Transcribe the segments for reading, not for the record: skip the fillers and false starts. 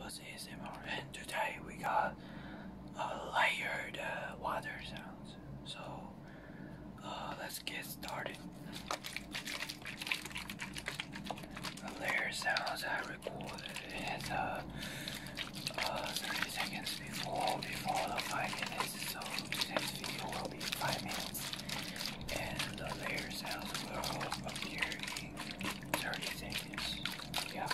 Octopus ASMR, and today we got layered water sounds. So let's get started. The layer sounds I recorded is 30 seconds before the 5 minutes. So today's video will be 5 minutes, and the layer sounds will appear in 30 seconds. Yeah.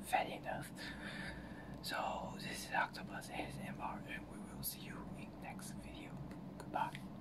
fatty enough. So this is Octopus ASMR, and we will see you in next video. Goodbye.